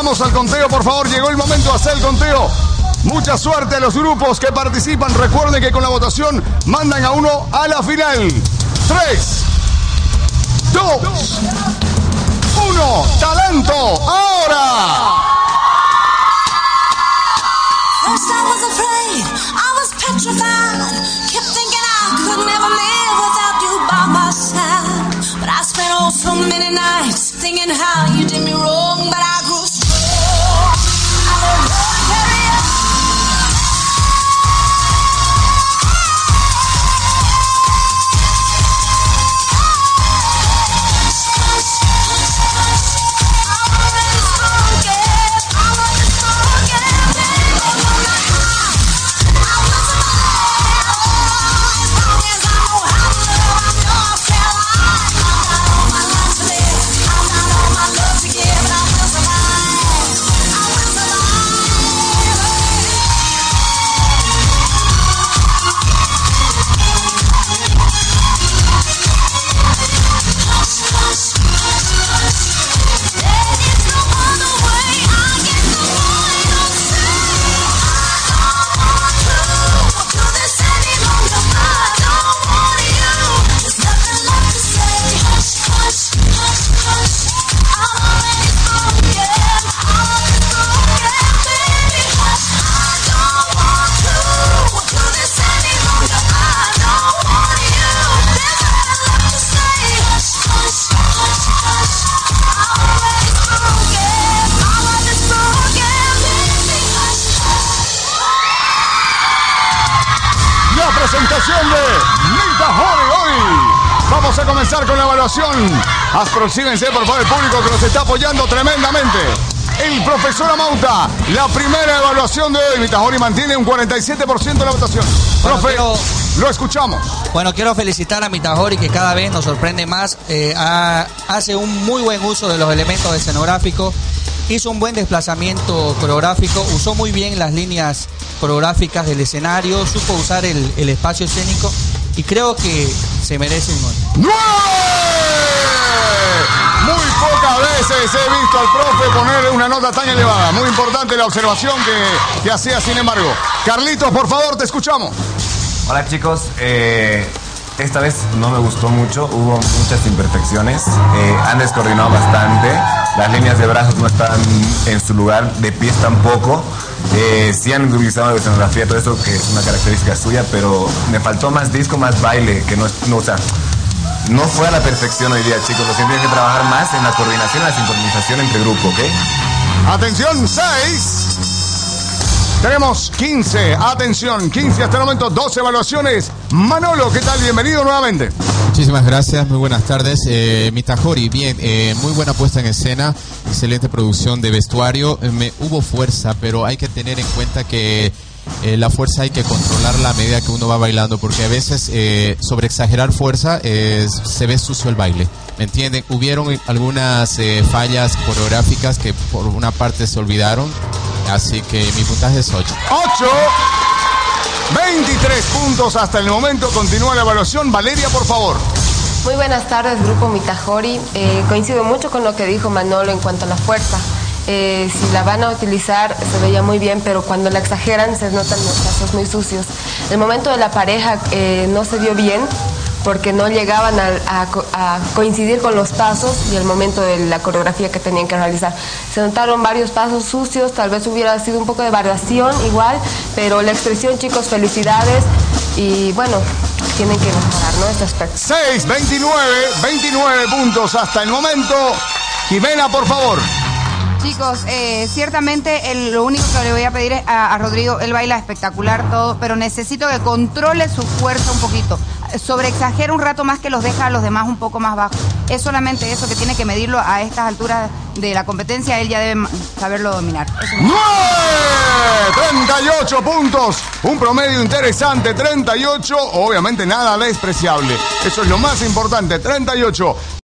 Vamos al conteo, por favor. Llegó el momento de hacer el conteo. Mucha suerte a los grupos que participan. Recuerden que con la votación mandan a uno a la final. 3, 2, 1. Talento, ahora. First I was afraid, I was petrified. Kept thinking I could never live without you by my side. But I spent oh so many nights thinking how you did me wrong. But I grew strong. I learned how to carry on. Presentación de Mita Hory hoy. Vamos a comenzar con la evaluación. Aproxímense, por favor, el público que nos está apoyando tremendamente. El profesor Amauta, la primera evaluación de hoy. Mita Hory mantiene un 47% de la votación. Profe, lo escuchamos. Bueno, quiero felicitar a Mita Hory, que cada vez nos sorprende más. Hace un muy buen uso de los elementos escenográficos. Hizo un buen desplazamiento coreográfico, usó muy bien las líneas coreográficas del escenario, supo usar el espacio escénico y creo que se merece un gol. ¡9! Muy pocas veces he visto al profe poner una nota tan elevada. Muy importante la observación que hacía, sin embargo. Carlitos, por favor, te escuchamos. Hola chicos, esta vez no me gustó mucho, hubo muchas imperfecciones, han descoordinado bastante, las líneas de brazos no estaban en su lugar, de pies tampoco, sí han utilizado la escenografía, todo eso que es una característica suya, pero me faltó más disco, más baile, que no, o sea, no fue a la perfección hoy día, chicos, lo que tienen que trabajar más en la coordinación y la sincronización entre grupos, ¿ok? Atención, 6. Tenemos 15, atención, 15 hasta el momento, 12 evaluaciones. Manolo, ¿qué tal? Bienvenido nuevamente. Muchísimas gracias, muy buenas tardes. Mita Hory, bien, muy buena puesta en escena, excelente producción de vestuario. Hubo fuerza, pero hay que tener en cuenta que la fuerza hay que controlarla a medida que uno va bailando, porque a veces sobre exagerar fuerza se ve sucio el baile. ¿Me entienden? Hubieron algunas fallas coreográficas que por una parte se olvidaron. Así que mi puntaje es 8. 8. 23 puntos hasta el momento. Continúa la evaluación. Valeria, por favor. Muy buenas tardes, Grupo Mita Hory. Coincido mucho con lo que dijo Manolo en cuanto a la fuerza. Si la van a utilizar, se veía muy bien, pero cuando la exageran se notan los pasos muy sucios. El momento de la pareja no se vio bien, porque no llegaban a coincidir con los pasos y el momento de la coreografía que tenían que realizar. Se notaron varios pasos sucios, tal vez hubiera sido un poco de variación igual, pero la expresión, chicos, felicidades y bueno, tienen que mejorar, ¿no? Este aspecto. 6, 29 puntos hasta el momento. Jimena, por favor. Chicos, ciertamente lo único que le voy a pedir es a Rodrigo, él baila espectacular todo, pero necesito que controle su fuerza un poquito. Sobreexagera un rato más, que los deja a los demás un poco más bajos. Es solamente eso, que tiene que medirlo a estas alturas de la competencia, él ya debe saberlo dominar. 38 puntos, un promedio interesante, 38, obviamente nada despreciable. Eso es lo más importante, 38.